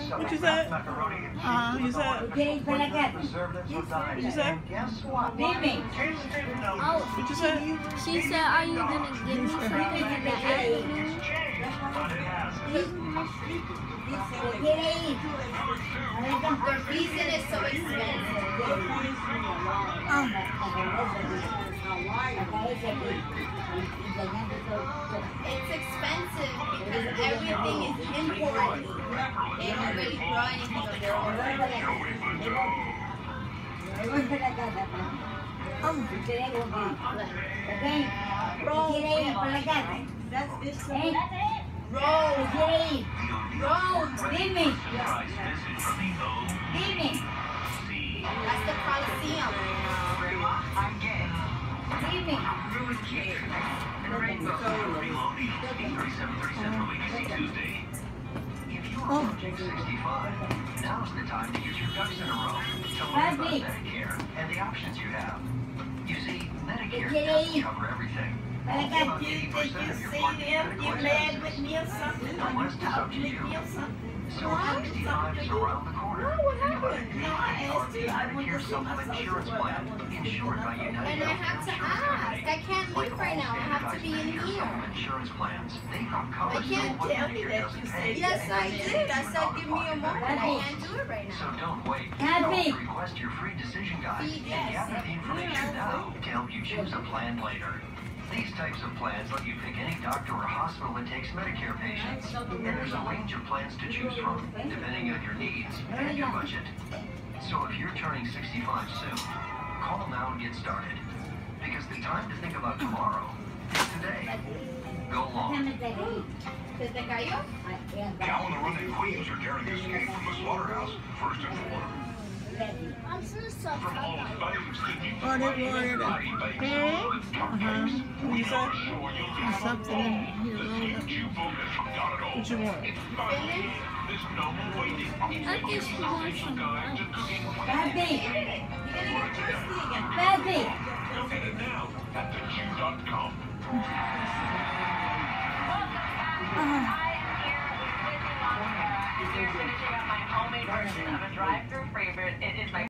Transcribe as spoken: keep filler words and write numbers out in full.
What you said? Uh-huh. You said? ¿Quieres para acá? What you said? Dime. Oh, What you said? she said, are you gonna give me something in the afternoon? ¿Quiere ir? The reason is so expensive. It's expensive because everything is imported. They don't really grow anything of their own. Roll, roll, Dime. Dime. that's the Coliseum. Dime. Oh. sixty-five. Now's the time to get your ducks in a row. To learn about Medicare and the options you have. You see, Medicare doesn't cover everything. Para acá. About eighty percent of your part B medical expenses. with me or something? The rest is up to you. Me or something? So sixty-five is around the corner. No, what happened? And you No, I have asked you. I want Medicare to see Supplement myself. Insurance Plan, insured by United And I have to ask. I can't leave right now. I have to be in Medicare here. Supplement Insurance plans. They don't cover I can't what tell me Medicare that doesn't you pay. said Yes, I did. I said give me a moment. I can't do it right So now. don't wait. Happy. Call to request your free decision guide and gather the information now to help you choose a plan later. These types of plans let you pick any doctor or hospital that takes Medicare patients. And there's a range of plans to choose from, depending on your needs and your budget. So if you're turning sixty-five soon, call now and get started. Because the time to think about tomorrow is today. Go long. ¿Se te cayó? Cow on the run in Queens are daring to escape from the slaughterhouse. First and foremost. I'm so From sorry. all babes to new Oh, they wanted it. variety bakes Uh-huh. with cupcakes. What you said? Sure you'll There's get something in here rolled up. you focus. Got it all. What you want? It's finally. There's no more waiting. I think she wants some Guide to cooking with Happy. You're gonna get thirsty again. Happy. Look at it now at the Q dot com. Finishing up my homemade version of a drive-through favorite. It is my